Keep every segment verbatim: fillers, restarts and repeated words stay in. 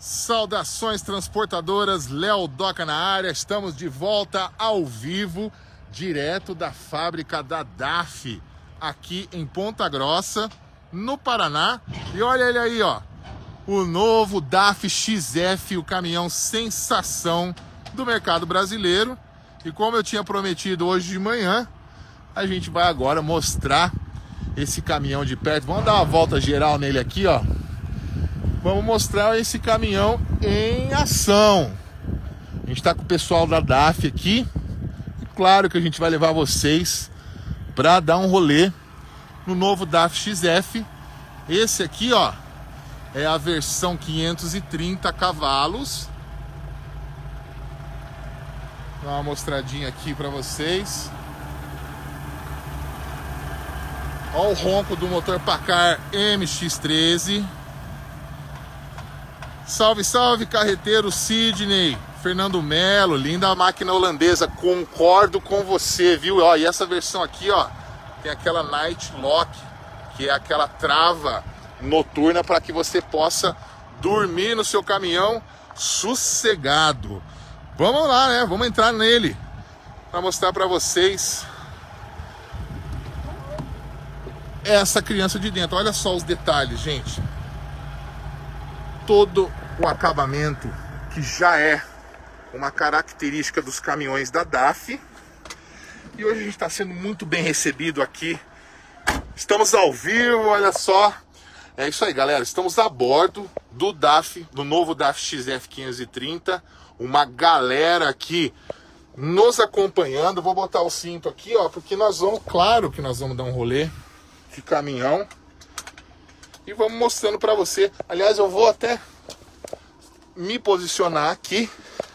Saudações transportadoras, Léo Doca na área, estamos de volta ao vivo, direto da fábrica da D A F, aqui em Ponta Grossa, no Paraná. E olha ele aí, ó, o novo D A F X F, o caminhão sensação do mercado brasileiro. E como eu tinha prometido hoje de manhã, a gente vai agora mostrar esse caminhão de perto. Vamos dar uma volta geral nele aqui, ó. Vamos mostrar esse caminhão em ação. A gente está com o pessoal da D A F aqui. E claro que a gente vai levar vocês para dar um rolê no novo D A F X F. Esse aqui, ó, é a versão quinhentos e trinta cavalos. Dá uma mostradinha aqui para vocês. Olha o ronco do motor Paccar M X treze. Salve, salve, carreteiro Sidney, Fernando Melo, linda máquina holandesa, concordo com você, viu? Ó, e essa versão aqui, ó, tem aquela Night Lock, que é aquela trava noturna para que você possa dormir no seu caminhão sossegado. Vamos lá, né? Vamos entrar nele para mostrar para vocês essa criança de dentro. Olha só os detalhes, gente. Todo o acabamento que já é uma característica dos caminhões da D A F. E hoje a gente está sendo muito bem recebido aqui. Estamos ao vivo, olha só. É isso aí, galera. Estamos a bordo do D A F, do novo D A F X F quinhentos e trinta. Uma galera aqui nos acompanhando. Vou botar o cinto aqui, ó, porque nós vamos, claro que nós vamos dar um rolê de caminhão. E vamos mostrando para você. Aliás, eu vou até me posicionar aqui.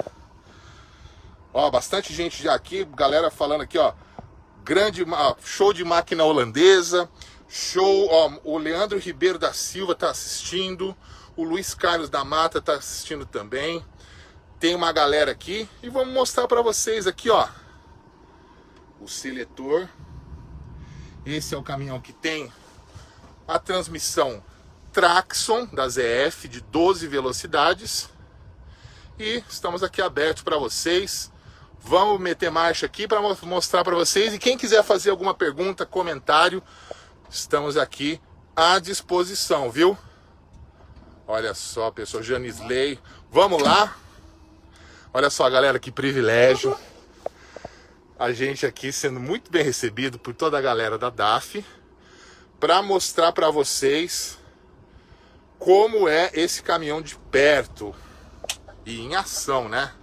Ó, bastante gente já aqui, galera falando aqui, ó. Grande, ó, show de máquina holandesa. Show, ó, o Leandro Ribeiro da Silva tá assistindo. O Luiz Carlos da Mata tá assistindo também. Tem uma galera aqui. E vamos mostrar para vocês aqui, ó, o seletor. Esse é o caminhão que tem a transmissão Traxxon da Z F de doze velocidades. E estamos aqui abertos para vocês. Vamos meter marcha aqui para mostrar para vocês. E quem quiser fazer alguma pergunta, comentário, estamos aqui à disposição, viu? Olha só, pessoal, Janisley. Vamos lá. Olha só, galera, que privilégio. A gente aqui sendo muito bem recebido por toda a galera da D A F para mostrar para vocês como é esse caminhão de perto e em ação, né?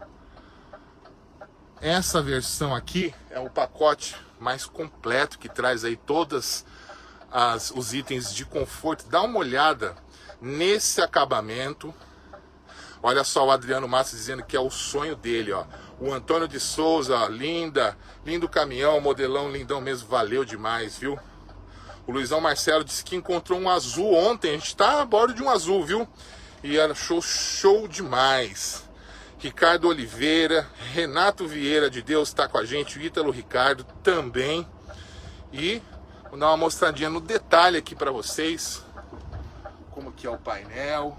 Essa versão aqui é o pacote mais completo que traz aí todas as, os itens de conforto. Dá uma olhada nesse acabamento. Olha só o Adriano Massa dizendo que é o sonho dele, ó. O Antônio de Souza, ó, linda, lindo caminhão, modelão lindão mesmo, valeu demais, viu? O Luizão Marcelo disse que encontrou um azul ontem, a gente tá a bordo de um azul, viu? E achou show demais. Ricardo Oliveira, Renato Vieira de Deus tá com a gente, o Ítalo Ricardo também. E vou dar uma mostradinha no detalhe aqui para vocês. Como que é o painel.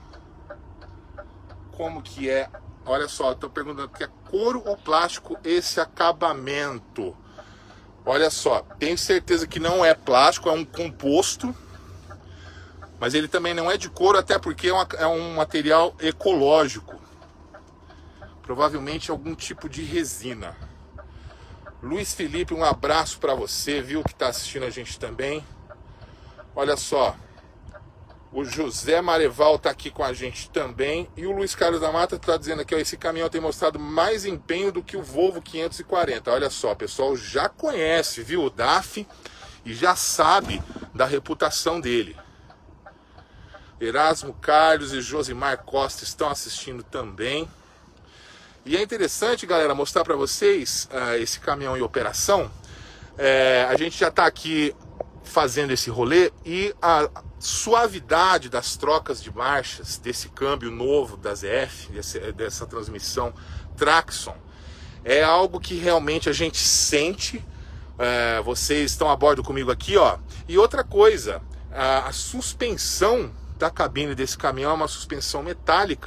Como que é, olha só, estou perguntando que é couro ou plástico esse acabamento. Olha só, tenho certeza que não é plástico, é um composto. Mas ele também não é de couro, até porque é, uma, é um material ecológico. Provavelmente algum tipo de resina. Luiz Felipe, um abraço para você, viu, que está assistindo a gente também. Olha só. O José Mareval tá aqui com a gente também. E o Luiz Carlos da Mata tá dizendo aqui, ó, esse caminhão tem mostrado mais empenho do que o Volvo quinhentos e quarenta. Olha só, pessoal, já conhece, viu, o D A F e já sabe da reputação dele. Erasmo Carlos e Josimar Costa estão assistindo também. E é interessante, galera, mostrar para vocês uh, esse caminhão em operação. É, a gente já tá aqui fazendo esse rolê e a suavidade das trocas de marchas desse câmbio novo da Z F, desse, dessa transmissão Traxxon, é algo que realmente a gente sente. É, vocês estão a bordo comigo aqui, ó. E outra coisa, a, a suspensão da cabine desse caminhão é uma suspensão metálica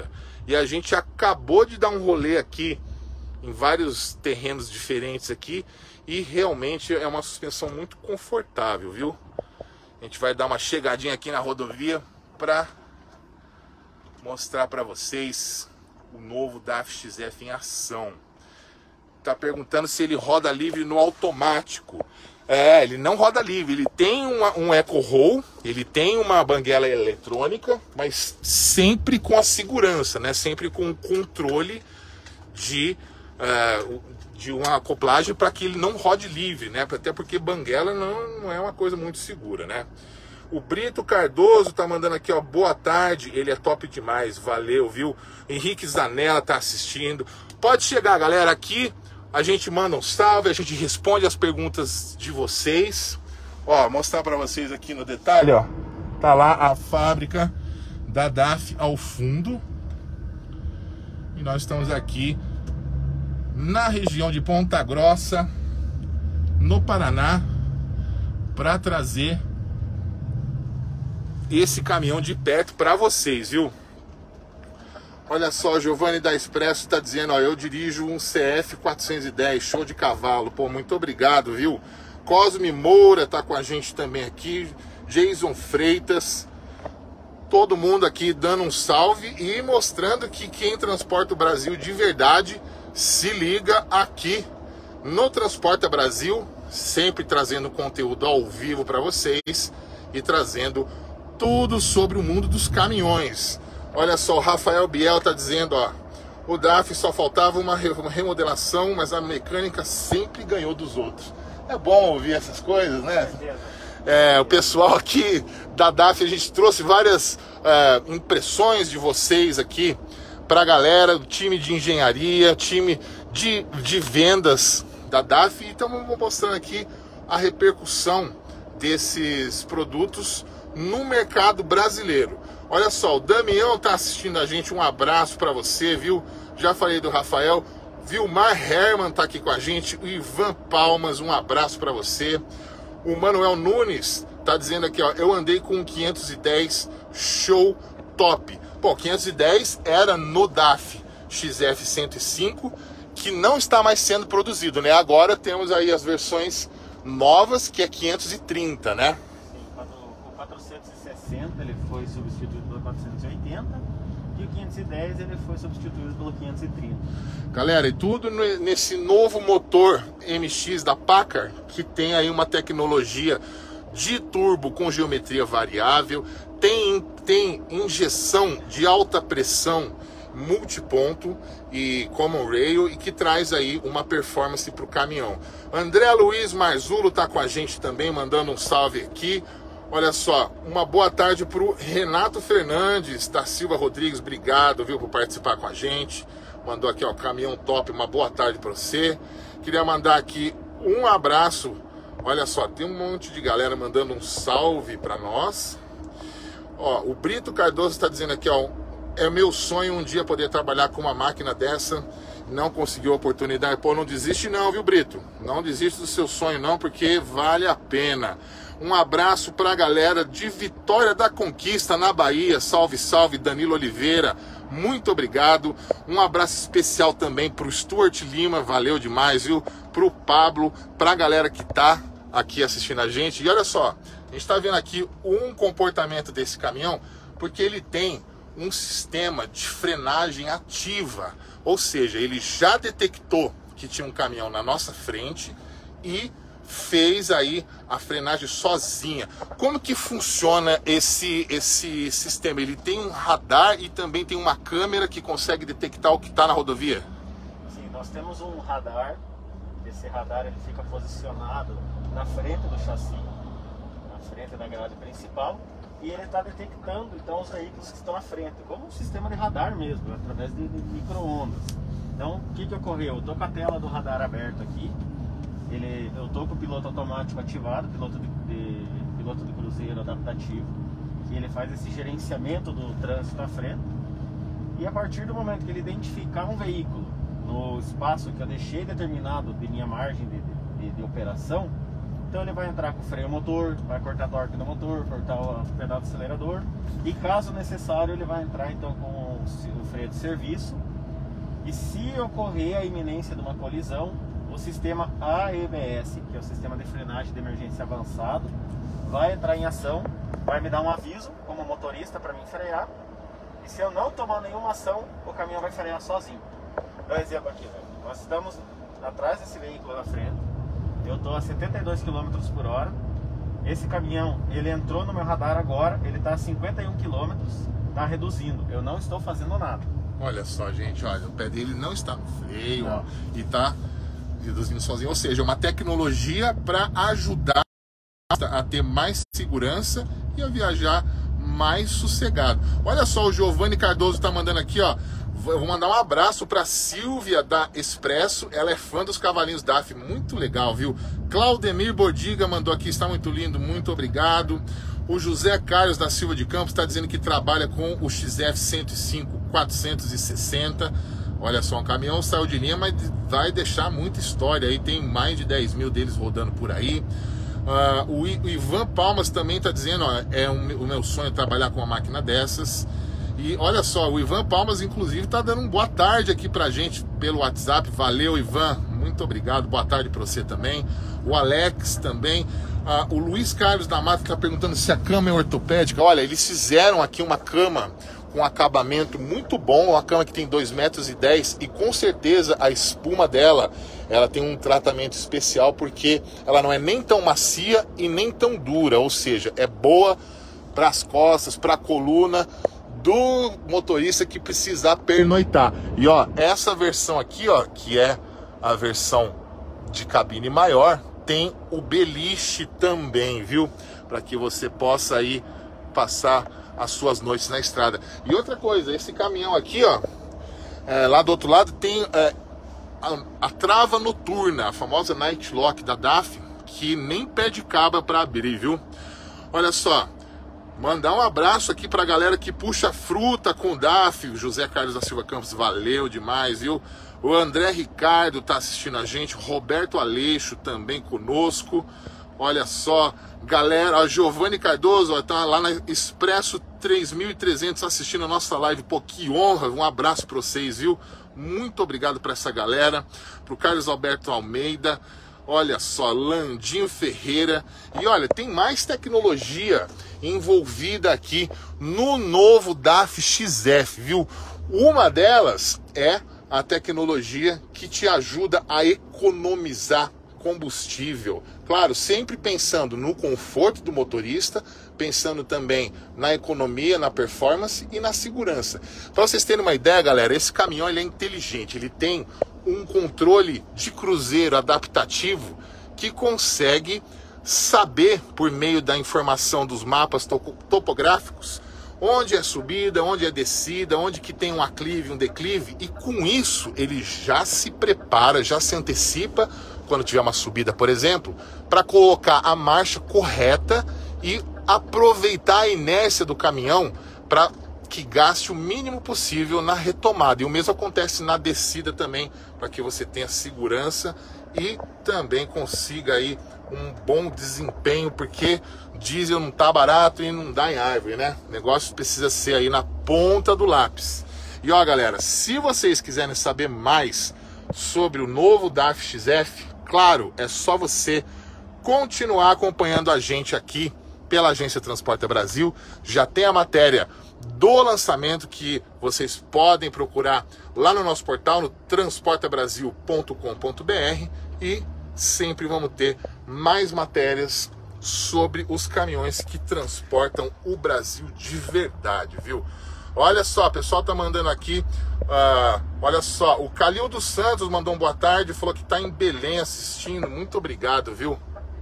E a gente acabou de dar um rolê aqui em vários terrenos diferentes aqui e realmente é uma suspensão muito confortável, viu? A gente vai dar uma chegadinha aqui na rodovia para mostrar para vocês o novo D A F X F em ação. Tá perguntando se ele roda livre no automático. É, ele não roda livre, ele tem uma, um Eco Roll, ele tem uma banguela eletrônica, mas sempre com a segurança, né? Sempre com o controle de, uh, de uma acoplagem para que ele não rode livre, né? Até porque banguela não, não é uma coisa muito segura, né? O Brito Cardoso tá mandando aqui, ó, boa tarde, ele é top demais, valeu, viu? Henrique Zanella tá assistindo. Pode chegar, galera, aqui. A gente manda um salve, a gente responde as perguntas de vocês. Ó, mostrar para vocês aqui no detalhe, ó. Tá lá a fábrica da D A F ao fundo. E nós estamos aqui na região de Ponta Grossa, no Paraná, para trazer esse caminhão de perto para vocês, viu? Olha só, Giovanni da Expresso está dizendo, ó, eu dirijo um C F quatrocentos e dez, show de cavalo. Pô, muito obrigado, viu? Cosme Moura tá com a gente também aqui, Jason Freitas, todo mundo aqui dando um salve e mostrando que quem transporta o Brasil de verdade se liga aqui no Transporta Brasil, sempre trazendo conteúdo ao vivo para vocês e trazendo tudo sobre o mundo dos caminhões. Olha só, o Rafael Biel tá dizendo, ó, o D A F só faltava uma remodelação, mas a mecânica sempre ganhou dos outros. É bom ouvir essas coisas, né? É, o pessoal aqui da D A F, a gente trouxe várias é, impressões de vocês aqui pra galera, do time de engenharia, time de, de vendas da D A F, e estamos mostrando aqui a repercussão desses produtos no mercado brasileiro. Olha só, o Damião tá assistindo a gente, um abraço para você, viu? Já falei do Rafael. Vilmar Herman tá aqui com a gente, o Ivan Palmas, um abraço para você. O Manuel Nunes tá dizendo aqui, ó, eu andei com um quinhentos e dez, show top. Bom, quinhentos e dez era no D A F X F cento e cinco, que não está mais sendo produzido, né? Agora temos aí as versões novas, que é quinhentos e trinta, né? O quatrocentos e sessenta ele foi substituído pelo quatrocentos e oitenta e o quinhentos e dez ele foi substituído pelo quinhentos e trinta. Galera, e tudo nesse novo motor M X da Packard, que tem aí uma tecnologia de turbo com geometria variável, tem, tem injeção de alta pressão multiponto e common rail, e que traz aí uma performance para o caminhão. André Luiz Marzulo tá com a gente também, mandando um salve aqui. Olha só, uma boa tarde para o Renato Fernandes da Silva Rodrigues, obrigado, viu, por participar com a gente. Mandou aqui, ó, caminhão top, uma boa tarde para você. Queria mandar aqui um abraço. Olha só, tem um monte de galera mandando um salve para nós. Ó, o Brito Cardoso está dizendo aqui, ó, é meu sonho um dia poder trabalhar com uma máquina dessa. Não conseguiu a oportunidade. Pô, não desiste não, viu, Brito? Não desiste do seu sonho não, porque vale a pena. Um abraço para a galera de Vitória da Conquista, na Bahia. Salve, salve, Danilo Oliveira. Muito obrigado. Um abraço especial também para o Stuart Lima. Valeu demais, viu? Para o Pablo, para a galera que tá aqui assistindo a gente. E olha só, a gente está vendo aqui um comportamento desse caminhão, porque ele tem um sistema de frenagem ativa. Ou seja, ele já detectou que tinha um caminhão na nossa frente e fez aí a frenagem sozinha. Como que funciona esse, esse sistema? Ele tem um radar e também tem uma câmera que consegue detectar o que está na rodovia? Sim, nós temos um radar. Esse radar ele fica posicionado na frente do chassi, na frente da grade principal, e ele está detectando então os veículos que estão à frente, como um sistema de radar mesmo, através de, de micro-ondas. Então, o que que ocorreu? Eu estou com a tela do radar aberto aqui. Ele, eu estou com o piloto automático ativado, piloto de, de, piloto de cruzeiro adaptativo, que ele faz esse gerenciamento do trânsito à frente. E a partir do momento que ele identificar um veículo no espaço que eu deixei determinado de minha margem de, de, de operação, Então ele vai entrar com o freio motor, vai cortar a torque do motor, cortar o pedal do acelerador. E caso necessário ele vai entrar então com o freio de serviço. E se ocorrer a iminência de uma colisão, o sistema A E B S, que é o sistema de frenagem de emergência avançado, vai entrar em ação, vai me dar um aviso como motorista para mim frear. E se eu não tomar nenhuma ação, o caminhão vai frear sozinho. Dá um exemplo aqui, velho. Nós estamos atrás desse veículo na frente. Eu estou a setenta e dois quilômetros por hora. Esse caminhão, ele entrou no meu radar agora, ele está a cinquenta e um quilômetros, está reduzindo. Eu não estou fazendo nada. Olha só, gente, olha, o pé dele não está no freio, ó, e está reduzindo sozinho. Ou seja, uma tecnologia para ajudar a ter mais segurança e a viajar mais sossegado. Olha só, o Giovanni Cardoso está mandando aqui, ó. Vou mandar um abraço para Silvia da Expresso, ela é fã dos cavalinhos D A F, muito legal, viu? Claudemir Bordiga mandou aqui, está muito lindo, muito obrigado. O José Carlos da Silva de Campos está dizendo que trabalha com o X F cento e cinco quatrocentos e sessenta. Olha só, um caminhão saiu de linha, mas vai deixar muita história aí, tem mais de dez mil deles rodando por aí. Uh, o Ivan Palmas também está dizendo, ó, é um, o meu sonho trabalhar com uma máquina dessas. E olha só, o Ivan Palmas inclusive está dando um boa tarde aqui pra gente pelo WhatsApp. Valeu, Ivan, muito obrigado, boa tarde para você também. O Alex também. Ah, o Luiz Carlos da Mata está perguntando se a cama é ortopédica. Olha, eles fizeram aqui uma cama com acabamento muito bom, uma cama que tem dois metros e dez, e com certeza a espuma dela, ela tem um tratamento especial porque ela não é nem tão macia e nem tão dura, ou seja, é boa para as costas, para a coluna do motorista que precisar pernoitar. E ó, essa versão aqui, ó, que é a versão de cabine maior, tem o beliche também, viu? Para que você possa aí passar as suas noites na estrada. E outra coisa, esse caminhão aqui, ó, é, lá do outro lado tem é, a, a trava noturna, a famosa Night Lock da D A F, que nem pede caba para abrir, viu? Olha só, mandar um abraço aqui pra galera que puxa fruta com D A F. O José Carlos da Silva Campos, valeu demais, viu? O André Ricardo tá assistindo a gente. Roberto Aleixo também conosco. Olha só, galera. A Giovanni Cardoso, ó, tá lá na Expresso três mil e trezentos assistindo a nossa live. Pô, que honra. Um abraço pra vocês, viu? Muito obrigado pra essa galera. Pro Carlos Alberto Almeida. Olha só, Landinho Ferreira. E olha, tem mais tecnologia envolvida aqui no novo D A F X F, viu? Uma delas é a tecnologia que te ajuda a economizar combustível. Claro, sempre pensando no conforto do motorista, pensando também na economia, na performance e na segurança. Para vocês terem uma ideia, galera, esse caminhão ele é inteligente, ele tem um controle de cruzeiro adaptativo que consegue saber, por meio da informação dos mapas topográficos, onde é subida, onde é descida, onde que tem um aclive, um declive, e com isso ele já se prepara, já se antecipa, quando tiver uma subida, por exemplo, para colocar a marcha correta e aproveitar a inércia do caminhão para que gaste o mínimo possível na retomada. E o mesmo acontece na descida também, para que você tenha segurança e também consiga aí um bom desempenho, porque diesel não tá barato e não dá em árvore, né? O negócio precisa ser aí na ponta do lápis. E ó, galera, se vocês quiserem saber mais sobre o novo D A F X F, claro, é só você continuar acompanhando a gente aqui pela Agência Transporta Brasil. Já tem a matéria do lançamento que vocês podem procurar lá no nosso portal, no transporta brasil ponto com ponto br, e sempre vamos ter mais matérias sobre os caminhões que transportam o Brasil de verdade, viu? Olha só, o pessoal tá mandando aqui, uh, olha só, o Calil dos Santos mandou um boa tarde, falou que tá em Belém assistindo, muito obrigado, viu?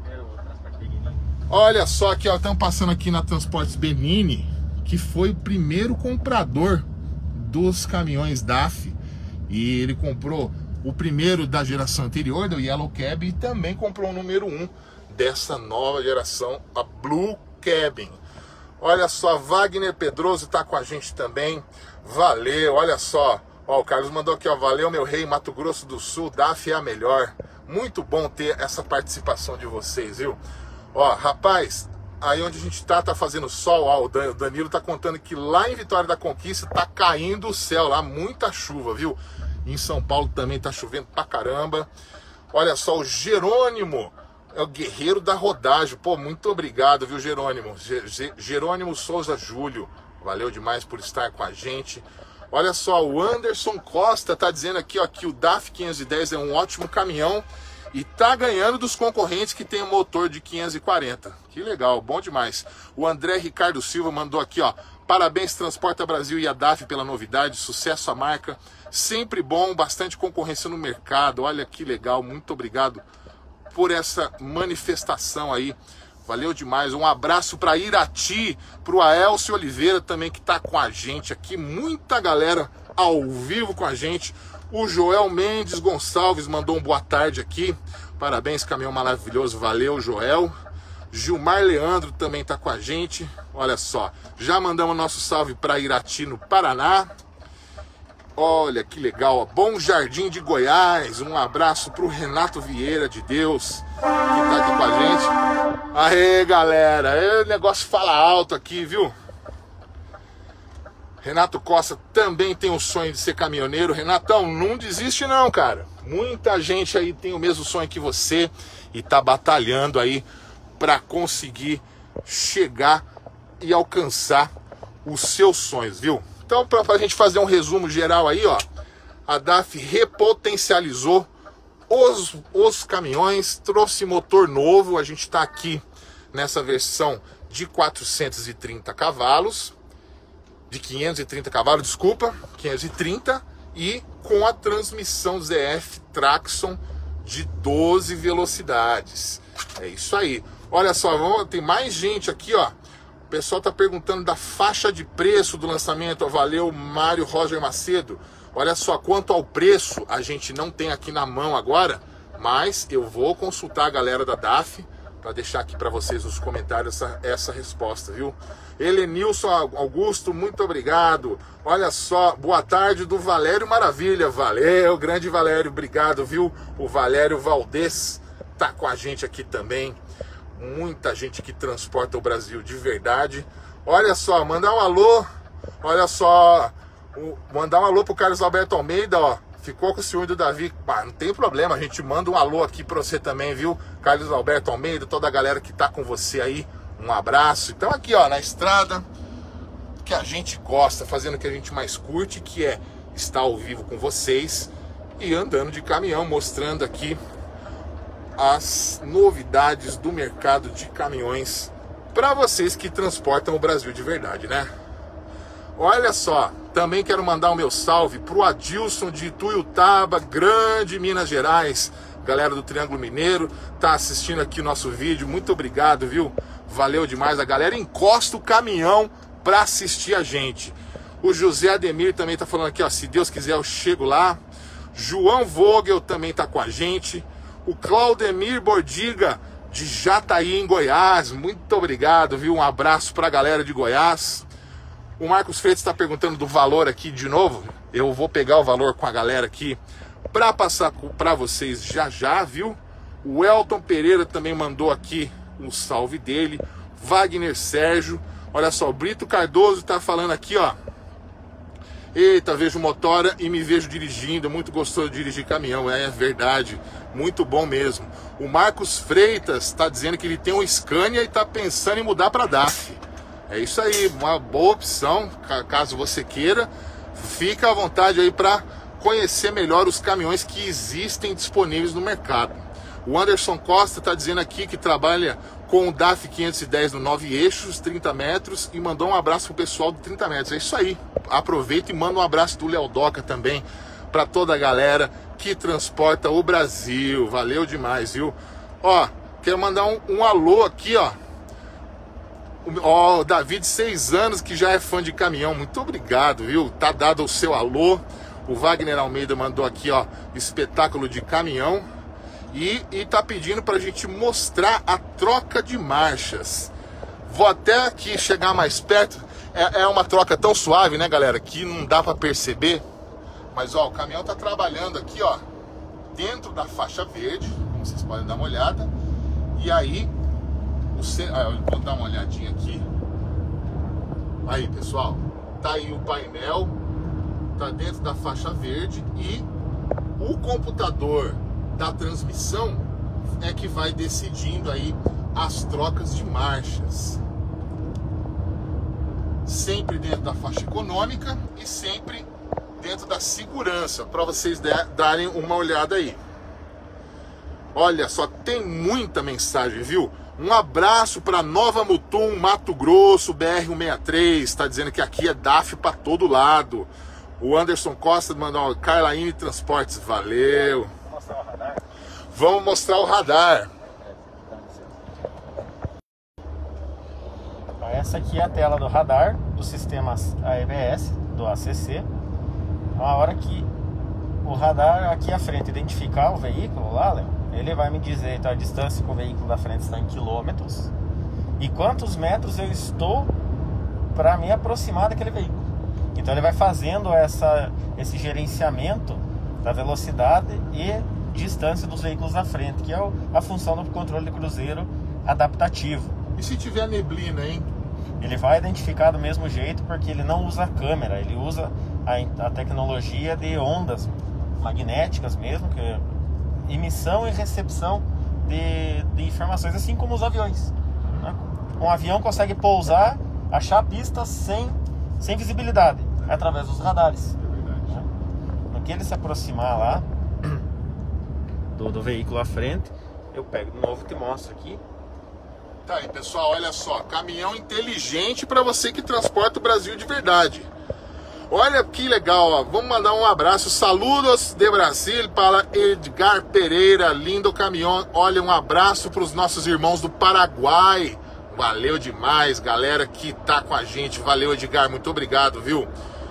Olha só aqui, ó, estamos passando aqui na Transportes Benini, que foi o primeiro comprador dos caminhões D A F, e ele comprou o primeiro da geração anterior, do Yellow Cab, e também comprou o número um dessa nova geração, a Blue Cabin. Olha só, Wagner Pedroso tá com a gente também, valeu, olha só, ó, o Carlos mandou aqui, ó, valeu meu rei, Mato Grosso do Sul, D A F é a melhor. Muito bom ter essa participação de vocês, viu? Ó, rapaz, aí onde a gente tá, tá fazendo sol. Ó, o Danilo tá contando que lá em Vitória da Conquista tá caindo o céu lá, muita chuva, viu? Em São Paulo também tá chovendo pra caramba. Olha só, o Jerônimo é o guerreiro da rodagem. Pô, muito obrigado, viu, Jerônimo? Jerônimo Souza Júlio, valeu demais por estar com a gente. Olha só, o Anderson Costa tá dizendo aqui, ó, que o D A F quinhentos e dez é um ótimo caminhão e tá ganhando dos concorrentes que tem motor de quinhentos e quarenta. Que legal, bom demais. O André Ricardo Silva mandou aqui, ó, parabéns Transporta Brasil e a D A F pela novidade, sucesso à marca. Sempre bom, bastante concorrência no mercado. Olha que legal, muito obrigado por essa manifestação aí. Valeu demais. Um abraço para Irati, para o Aelcio Oliveira também que tá com a gente aqui. Muita galera ao vivo com a gente. O Joel Mendes Gonçalves mandou um boa tarde aqui. Parabéns, caminhão maravilhoso. Valeu, Joel. Gilmar Leandro também tá com a gente. Olha só, já mandamos nosso salve para Irati no Paraná. Olha que legal, ó. Bom Jardim de Goiás. Um abraço pro Renato Vieira de Deus, que tá aqui com a gente. Aê, galera, o negócio fala alto aqui, viu? Renato Costa também tem o sonho de ser caminhoneiro. Renatão, não desiste não, cara. Muita gente aí tem o mesmo sonho que você e tá batalhando aí para conseguir chegar e alcançar os seus sonhos, viu? Então, para a gente fazer um resumo geral aí, ó, a D A F repotencializou os, os caminhões, trouxe motor novo. A gente está aqui nessa versão de quatrocentos e trinta cavalos, de quinhentos e trinta cavalos, desculpa, quinhentos e trinta, e com a transmissão Z F Traxxon de doze velocidades. É isso aí. Olha só, tem mais gente aqui, ó. O pessoal tá perguntando da faixa de preço do lançamento. Valeu, Mário Roger Macedo. Olha só, quanto ao preço, a gente não tem aqui na mão agora, mas eu vou consultar a galera da D A F para deixar aqui para vocês nos comentários essa, essa resposta, viu? Helenilson Augusto, muito obrigado. Olha só, boa tarde do Valério Maravilha. Valeu, grande Valério, obrigado, viu? O Valério Valdez tá com a gente aqui também. Muita gente que transporta o Brasil de verdade. Olha só, mandar um alô. Olha só, o, mandar um alô pro Carlos Alberto Almeida, ó. Ficou com o ciúme do Davi. Ah, não tem problema, a gente manda um alô aqui pra você também, viu? Carlos Alberto Almeida, toda a galera que tá com você aí. Um abraço. Então aqui, ó, na estrada que a gente gosta, fazendo o que a gente mais curte, que é estar ao vivo com vocês e andando de caminhão, mostrando aqui as novidades do mercado de caminhões para vocês que transportam o Brasil de verdade, né? Olha só, também quero mandar o meu salve pro Adilson de Ituiutaba, grande Minas Gerais. Galera do Triângulo Mineiro, tá assistindo aqui o nosso vídeo, muito obrigado, viu? Valeu demais, a galera encosta o caminhão para assistir a gente. O José Ademir também tá falando aqui, ó, se Deus quiser eu chego lá. João Vogel também tá com a gente. O Claudemir Bordiga, de Jataí, em Goiás. Muito obrigado, viu? Um abraço para a galera de Goiás. O Marcos Freitas está perguntando do valor aqui de novo. Eu vou pegar o valor com a galera aqui para passar para vocês já já, viu? O Elton Pereira também mandou aqui um salve dele. Wagner Sérgio. Olha só, o Brito Cardoso está falando aqui, ó. Eita, vejo motora e me vejo dirigindo. Muito gostoso de dirigir caminhão, é verdade. Muito bom mesmo. O Marcos Freitas está dizendo que ele tem um Scania e está pensando em mudar para D A F. É isso aí, uma boa opção, caso você queira. Fica à vontade aí para conhecer melhor os caminhões que existem disponíveis no mercado. O Anderson Costa está dizendo aqui que trabalha com o D A F quinhentos e dez no nove eixos, trinta metros, e mandou um abraço pro pessoal do trinta metros. É isso aí. Aproveita e manda um abraço do Léo Doca também para toda a galera que transporta o Brasil. Valeu demais, viu? Ó, quero mandar um, um alô aqui, ó. Ó, o David, seis anos, que já é fã de caminhão. Muito obrigado, viu? Tá dado o seu alô. O Wagner Almeida mandou aqui, ó, espetáculo de caminhão. E, e tá pedindo pra gente mostrar a troca de marchas. Vou até aqui chegar mais perto. É, é uma troca tão suave, né, galera, que não dá pra perceber. Mas, ó, o caminhão tá trabalhando aqui, ó. dentro da faixa verde, como vocês podem dar uma olhada. E aí, você, ah, eu vou dar uma olhadinha aqui. Aí, pessoal, tá aí o painel, tá dentro da faixa verde e o computador da transmissão é que vai decidindo aí as trocas de marchas. Sempre dentro da faixa econômica e sempre dentro da segurança, para vocês darem uma olhada aí. Olha só, tem muita mensagem, viu? Um abraço para Nova Mutum, Mato Grosso, B R cento e sessenta e três, está dizendo que aqui é D A F para todo lado. O Anderson Costa mandou um Carlaine Transportes, valeu. Vamos mostrar o radar? Vamos mostrar o radar. Essa aqui é a tela do radar do sistema A E B S, do A C C. A hora que o radar aqui à frente identificar o veículo lá, Léo, ele vai me dizer tá, a distância que o veículo da frente está em quilômetros e quantos metros eu estou para me aproximar daquele veículo. Então ele vai fazendo essa, esse gerenciamento da velocidade e distância dos veículos da frente, que é a função do controle de cruzeiro adaptativo. E se tiver neblina, hein? Ele vai identificar do mesmo jeito, porque ele não usa câmera, ele usa a, a tecnologia de ondas magnéticas mesmo, que é emissão e recepção de, de informações, assim como os aviões, né? Um avião consegue pousar, achar a pista sem, sem visibilidade, através dos radares. Né? No que ele se aproximar lá do, do veículo à frente, eu pego de novo e te mostro aqui. Tá aí, pessoal, olha só, caminhão inteligente para você que transporta o Brasil de verdade. Olha que legal, ó. Vamos mandar um abraço, saludos de Brasil para Edgar Pereira, lindo caminhão. Olha, um abraço para os nossos irmãos do Paraguai. Valeu demais, galera que tá com a gente. Valeu, Edgar, muito obrigado, viu?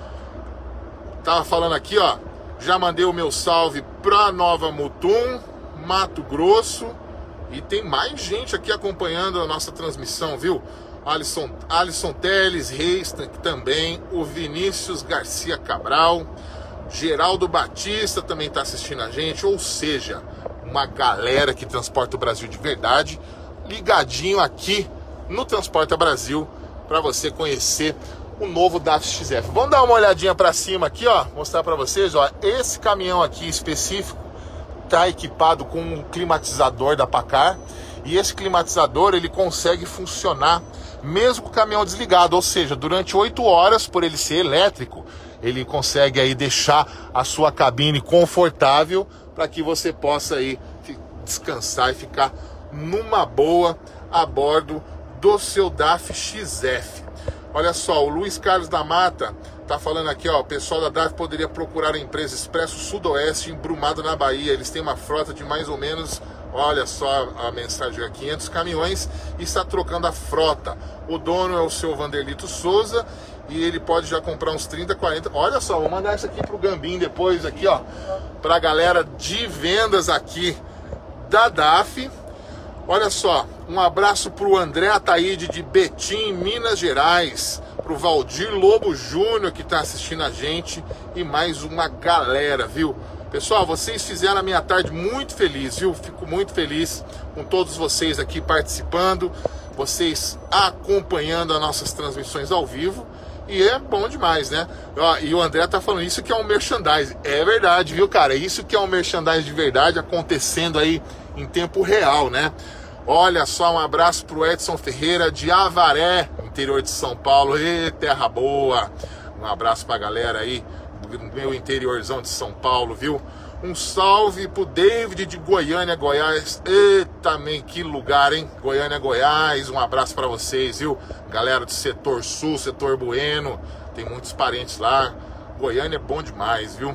Tava falando aqui, ó, já mandei o meu salve pra Nova Mutum, Mato Grosso. E tem mais gente aqui acompanhando a nossa transmissão, viu? Alisson, Alisson Teles Reis também, o Vinícius Garcia Cabral, Geraldo Batista também está assistindo a gente, ou seja, uma galera que transporta o Brasil de verdade, ligadinho aqui no Transporta Brasil, para você conhecer o novo D A F X F. Vamos dar uma olhadinha para cima aqui, ó, mostrar para vocês, ó, esse caminhão aqui específico está equipado com um climatizador da Paccar, e esse climatizador ele consegue funcionar mesmo com o caminhão desligado, ou seja, durante oito horas, por ele ser elétrico, ele consegue aí deixar a sua cabine confortável para que você possa aí descansar e ficar numa boa a bordo do seu D A F X F. Olha só, o Luiz Carlos da Mata tá falando aqui, ó, o pessoal da D A F poderia procurar a empresa Expresso Sudoeste em Brumado, na Bahia. Eles têm uma frota de mais ou menos, olha só a mensagem aqui, quinhentos caminhões e está trocando a frota. O dono é o seu Vanderlito Souza e ele pode já comprar uns trinta, quarenta. Olha só, vou mandar isso aqui pro Gambim depois aqui, ó, pra galera de vendas aqui da D A F. Olha só, um abraço pro André Ataíde de Betim, Minas Gerais, pro Valdir Lobo Júnior que tá assistindo a gente e mais uma galera, viu? Pessoal, vocês fizeram a minha tarde muito feliz, viu? Fico muito feliz com todos vocês aqui participando, vocês acompanhando as nossas transmissões ao vivo. E é bom demais, né? Ó, e o André tá falando, isso que é um merchandising. É verdade, viu, cara? Isso que é um merchandising de verdade acontecendo aí em tempo real, né? Olha só, um abraço pro Edson Ferreira de Avaré, interior de São Paulo. Ê, terra boa! Um abraço pra galera aí do meu interiorzão de São Paulo, viu? Um salve pro David de Goiânia, Goiás. E também que lugar, hein? Goiânia, Goiás. Um abraço pra vocês, viu? Galera do setor sul, setor Bueno. Tem muitos parentes lá. Goiânia é bom demais, viu?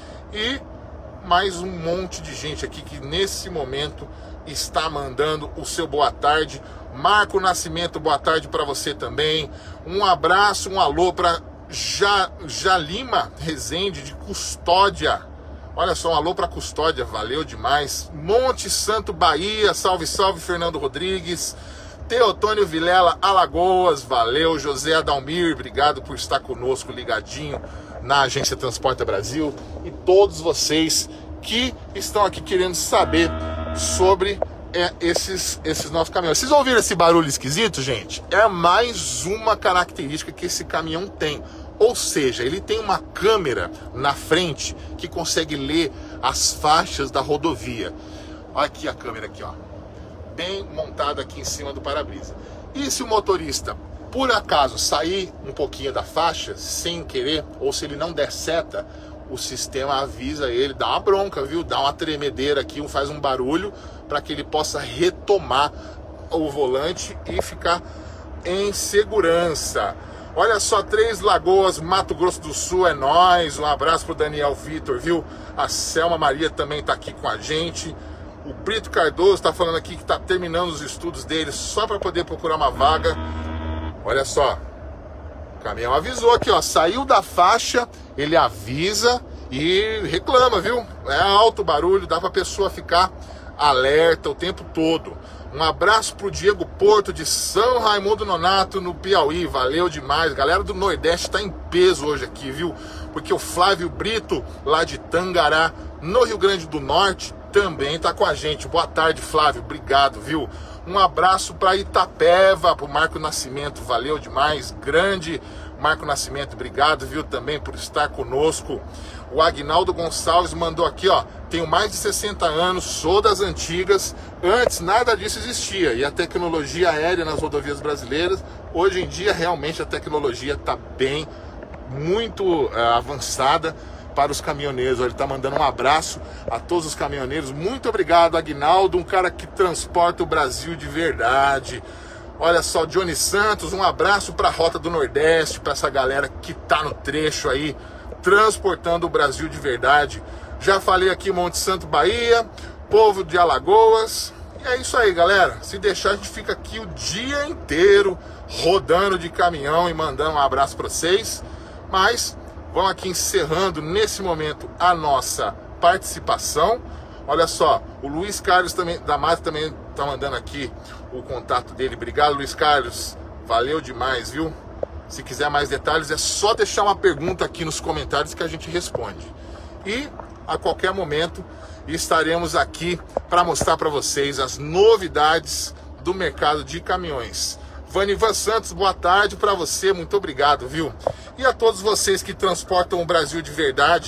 E mais um monte de gente aqui que nesse momento está mandando o seu boa tarde. Marco Nascimento, boa tarde para você também. Um abraço, um alô para ja, Jalima Rezende de Custódia. Olha só, um alô para Custódia, valeu demais. Monte Santo, Bahia, salve, salve, Fernando Rodrigues. Teotônio Vilela, Alagoas, valeu. José Adalmir, obrigado por estar conosco ligadinho na Agência Transporta Brasil. E todos vocês que estão aqui querendo saber sobre é, esses, esses nossos caminhões. Vocês ouviram esse barulho esquisito, gente? É mais uma característica que esse caminhão tem. Ou seja, ele tem uma câmera na frente que consegue ler as faixas da rodovia. Olha aqui a câmera aqui, ó, bem montada aqui em cima do para-brisa. E se o motorista, por acaso, sair um pouquinho da faixa, sem querer, ou se ele não der seta, o sistema avisa ele, dá uma bronca, viu? Dá uma tremedeira aqui, faz um barulho para que ele possa retomar o volante e ficar em segurança. Olha só, Três Lagoas, Mato Grosso do Sul, é nóis. Um abraço pro Daniel Vitor, viu? A Selma Maria também tá aqui com a gente. O Brito Cardoso tá falando aqui que tá terminando os estudos dele só para poder procurar uma vaga. Olha só, o caminhão avisou aqui, ó, saiu da faixa, ele avisa e reclama, viu? É alto o barulho, dá pra pessoa ficar alerta o tempo todo. Um abraço pro Diego Porto de São Raimundo Nonato, no Piauí, valeu demais. Galera do Nordeste tá em peso hoje aqui, viu? Porque o Flávio Brito, lá de Tangará, no Rio Grande do Norte, também tá com a gente. Boa tarde, Flávio, obrigado, viu? Um abraço para Itapeva, pro Marco Nascimento, valeu demais. Grande Marco Nascimento, obrigado, viu, também por estar conosco. O Agnaldo Gonçalves mandou aqui, ó, tenho mais de sessenta anos, sou das antigas, antes nada disso existia, e a tecnologia aérea nas rodovias brasileiras, hoje em dia realmente a tecnologia tá bem, muito uh, avançada para os caminhoneiros. Ele está mandando um abraço a todos os caminhoneiros. Muito obrigado, Agnaldo, um cara que transporta o Brasil de verdade. Olha só, Johnny Santos, um abraço para a Rota do Nordeste, para essa galera que tá no trecho aí, transportando o Brasil de verdade. Já falei aqui Monte Santo, Bahia, povo de Alagoas. E é isso aí, galera. Se deixar, a gente fica aqui o dia inteiro rodando de caminhão e mandando um abraço para vocês. Mas vamos aqui encerrando nesse momento a nossa participação. Olha só, o Luiz Carlos também, da Mata também tá mandando aqui o contato dele. Obrigado, Luiz Carlos. Valeu demais, viu? Se quiser mais detalhes, é só deixar uma pergunta aqui nos comentários que a gente responde. E a qualquer momento estaremos aqui para mostrar para vocês as novidades do mercado de caminhões. Vanivan Santos, boa tarde para você, muito obrigado, viu? E a todos vocês que transportam o Brasil de verdade,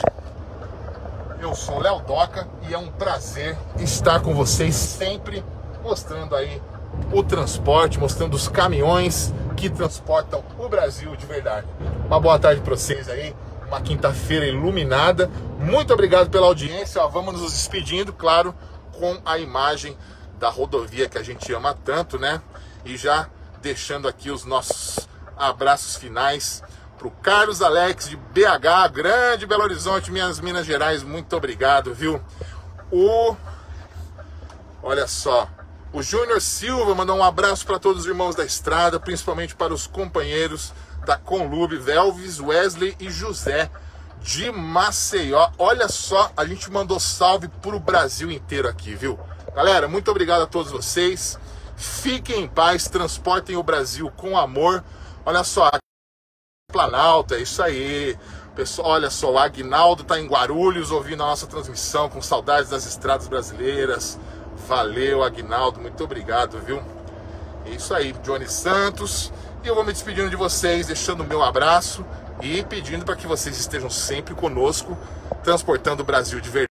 eu sou o Léo Doca e é um prazer estar com vocês sempre, mostrando aí o transporte, mostrando os caminhões que transportam o Brasil de verdade. Uma boa tarde para vocês aí, uma quinta-feira iluminada. Muito obrigado pela audiência. Ó, vamos nos despedindo, claro, com a imagem da rodovia que a gente ama tanto, né? E já deixando aqui os nossos abraços finais para o Carlos Alex de B H, Grande Belo Horizonte, Minas, Minas Gerais. Muito obrigado, viu? O... Olha só, o Júnior Silva mandou um abraço para todos os irmãos da estrada, principalmente para os companheiros da Conlube, Velves, Wesley e José de Maceió. Olha só, a gente mandou salve para o Brasil inteiro aqui, viu? Galera, muito obrigado a todos vocês. Fiquem em paz, transportem o Brasil com amor. Olha só, Planalto, é isso aí. Pessoal, olha só, o Agnaldo tá em Guarulhos ouvindo a nossa transmissão, com saudades das estradas brasileiras. Valeu, Agnaldo, muito obrigado, viu? É isso aí, Johnny Santos. E eu vou me despedindo de vocês, deixando o meu abraço e pedindo para que vocês estejam sempre conosco, transportando o Brasil de verdade.